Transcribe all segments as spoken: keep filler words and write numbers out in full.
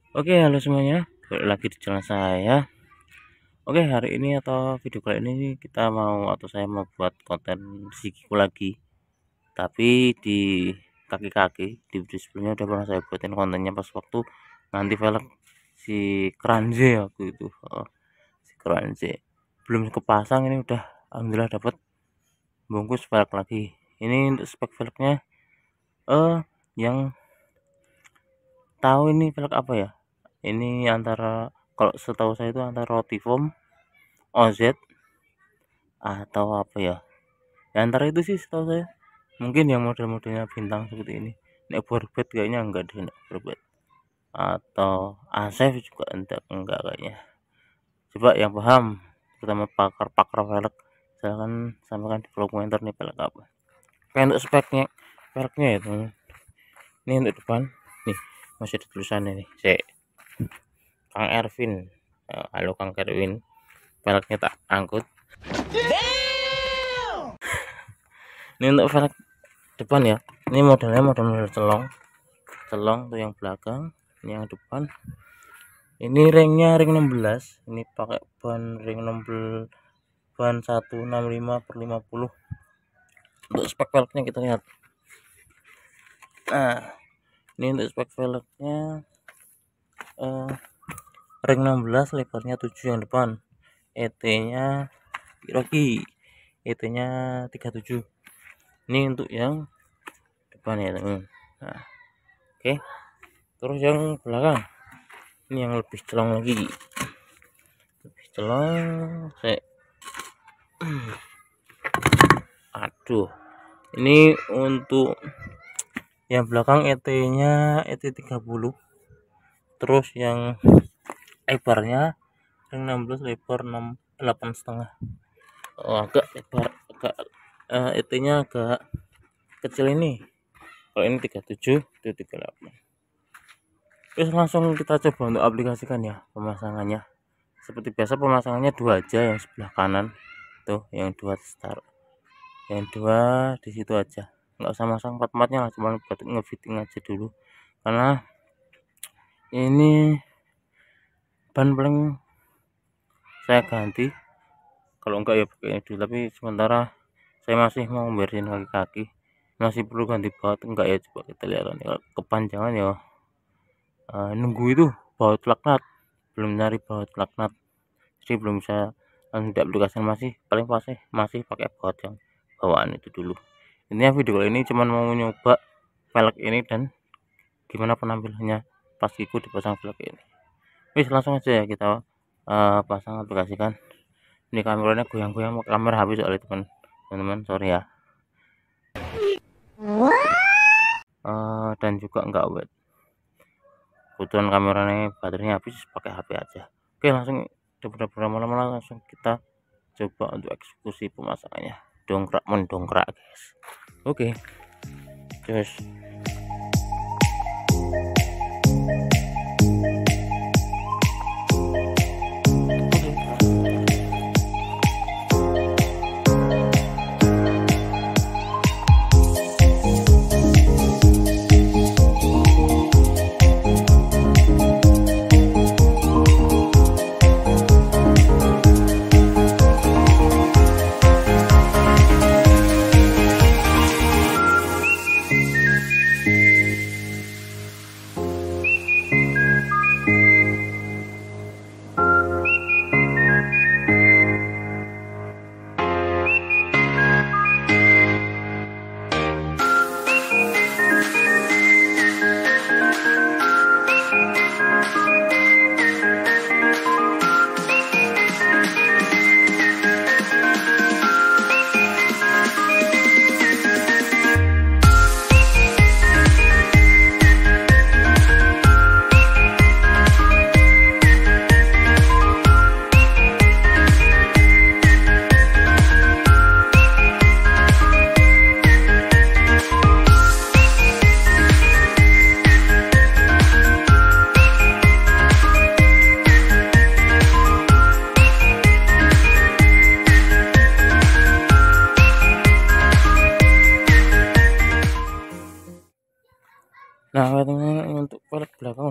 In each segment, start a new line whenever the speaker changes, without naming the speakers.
Oke, halo semuanya, balik lagi di channel saya. Oke, hari ini atau video kali ini kita mau atau saya mau buat konten sikiku lagi, tapi di kaki-kaki. Di video sebelumnya udah pernah saya buatin kontennya pas waktu nanti velg si Kranze waktu itu. Oh, si Kranze belum kepasang, ini udah alhamdulillah dapat bungkus velg lagi. Ini untuk spek velgnya eh yang tahu ini velg apa ya? Ini antara, kalau setahu saya itu antara Rotiform, O Z, atau apa ya? Ya antara itu sih setahu saya. Mungkin yang model-modelnya bintang seperti ini. Nek Borbet kayaknya enggak deh, nek Borbet. Atau Asef juga enggak, enggak kayaknya. Coba yang paham, terutama pakar-pakar velg, silahkan sampaikan di kolom komentar nih velg apa. Oke, untuk speknya velgnya itu. Ini untuk depan. Nih, masih ada tulisannya nih. Cek. Kang Ervin. Halo Kang Ervin. Velgnya tak angkut. Ini untuk velg depan ya. Ini modelnya model-model celong. Celong tuh yang belakang, ini yang depan. Ini ringnya ring enam belas. Ini pakai ban ring enam belas, ban seratus enam puluh lima per lima puluh. Untuk spek velgnya kita lihat. Nah, ini untuk spek velgnya uh, ring enam belas, lebarnya tujuh yang depan. E T-nya Kiroki. E T-nya tiga puluh tujuh. Ini untuk yang depan ya, teman. Nah, oke. Terus yang belakang. Ini yang lebih celong lagi. Lebih celong. Saya Aduh. Ini untuk yang belakang E T-nya E T tiga puluh. Terus yang lebarnya ring enam belas, lebar enam delapan setengah. Oh, agak lebar, agak uh, E T-nya agak kecil ini. Kalau ini tiga puluh tujuh, itu tiga puluh delapan. Terus langsung kita coba untuk aplikasikan ya pemasangannya. Seperti biasa pemasangannya dua aja, yang sebelah kanan tuh, yang dua start, yang dua di situ aja. Nggak usah masang empat-empatnya lah, cuma buat ngefitting aja dulu. Karena ini ban paling saya ganti, kalau enggak ya pakai ini dulu. Tapi sementara saya masih mau bersihin kaki-kaki, masih perlu ganti baut enggak ya, coba kita lihat nih. Kalau kepanjangan ya uh, nunggu itu baut laknat, belum nyari baut laknat, jadi belum bisa langsung di aplikasi. Masih paling pasti masih pakai baut yang bawaan itu dulu. Intinya video kali ini cuman mau nyoba velg ini dan gimana penampilannya pas ikut dipasang velg ini. Wis, langsung aja ya kita uh, pasang, aplikasikan. Ini kameranya goyang-goyang, kamera habis soalnya teman-teman, sorry ya. Uh, dan juga enggak wet, kebetulan kameranya baterainya habis, pakai H P aja. Oke, langsung daripada berlama-lama langsung kita coba untuk eksekusi pemasangannya. Dongkrak mendongkrak guys. Oke, terus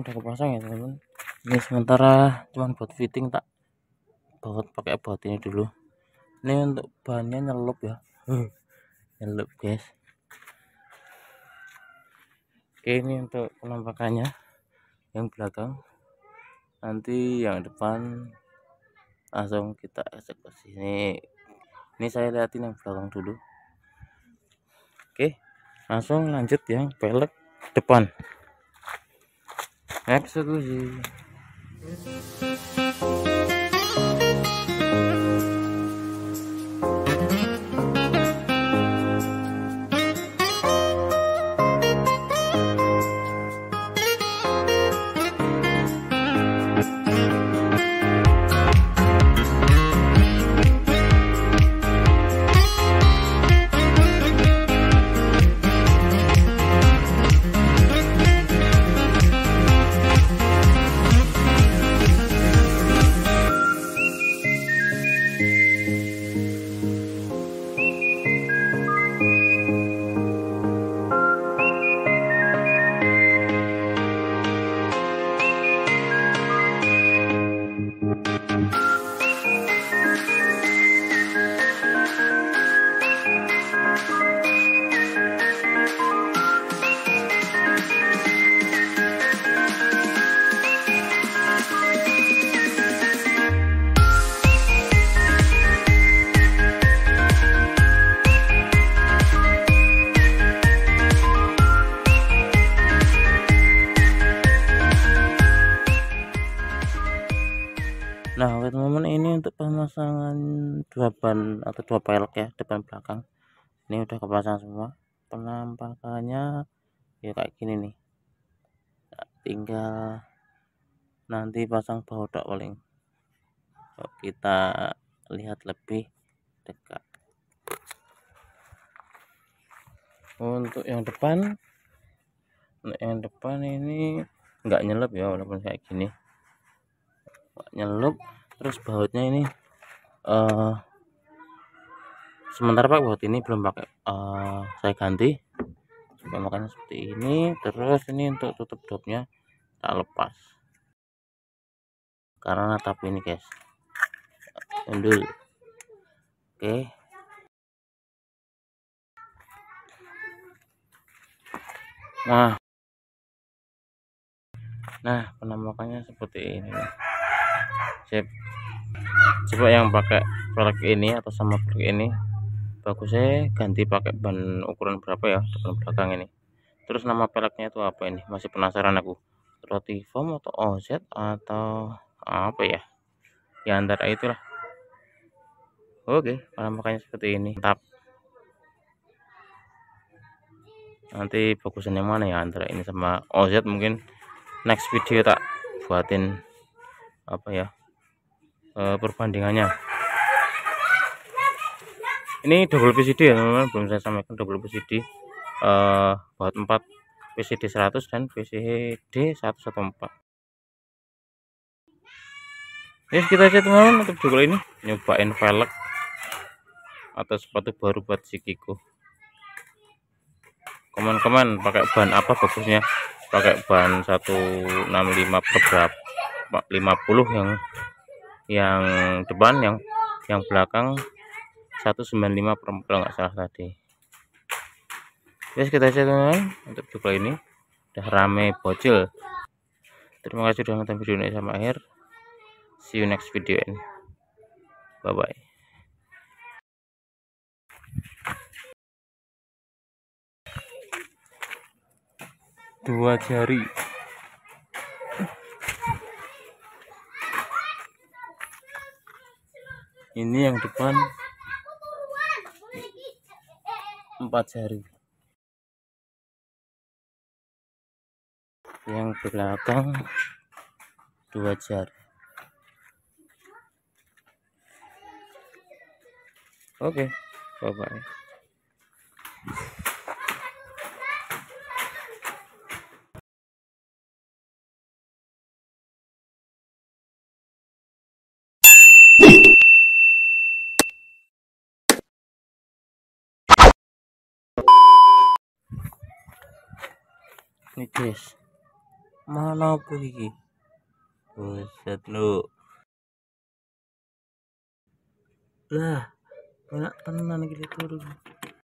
udah kepasang ya teman-teman. Ini sementara cuman buat fitting, tak baut pakai baut ini dulu. Ini untuk bahannya nyelup ya. Nyelup guys. Oke, ini untuk penampakannya yang belakang. Nanti yang depan langsung kita eksekusi. Ini ini saya lihatin yang belakang dulu. Oke, langsung lanjut yang pelek depan. Eksekusi. Nah, oke teman-teman, ini untuk pemasangan dua ban atau dua pelek ya, depan belakang. Ini udah kepasang semua. Penampakannya ya kayak gini nih. Nah, tinggal nanti pasang baut dak paling. Yuk, kita lihat lebih dekat. Untuk yang depan, untuk yang depan ini nggak nyelup ya, walaupun kayak gini. Nyelup, terus bautnya ini uh, sementara pak baut ini belum pakai, uh, saya ganti supaya makanya seperti ini. Terus ini untuk tutup dopnya tak lepas karena natap ini guys, endul. Oke, nah nah penampakannya seperti ini. Sip. Coba yang pakai pelek ini atau sama pelek ini, bagusnya ganti pakai ban ukuran berapa ya depan belakang ini. Terus nama peleknya itu apa ini, masih penasaran aku. Roti foam atau O Z atau apa ya, ya antara itulah. Oke, penampakannya seperti ini. Mantap. Nanti bagusan yang mana ya, antara ini sama O Z? Mungkin next video tak buatin apa ya, e, perbandingannya. Ini double P C D ya teman-teman, belum saya sampaikan. Double P C D, uh, baut empat, P C D seratus dan P C D seratus empat. Ya kita aja teman-teman untuk juga ini nyobain velg atau sepatu baru buat si Kiko. Komen-komen pakai ban apa bagusnya, pakai ban seratus enam puluh lima per berapa, lima puluh yang yang depan, yang yang belakang seratus sembilan puluh lima per kalau nggak salah tadi. Guys, kita aja teman-teman untuk juga ini udah rame bocil. Terima kasih sudah nonton video ini sampai akhir. See you next video ini. Bye bye. Dua jari. Ini yang depan empat jari, yang belakang dua jari. Oke, bye bye. Ini guys, mana apa iki buset lu lah enak tenan iki turun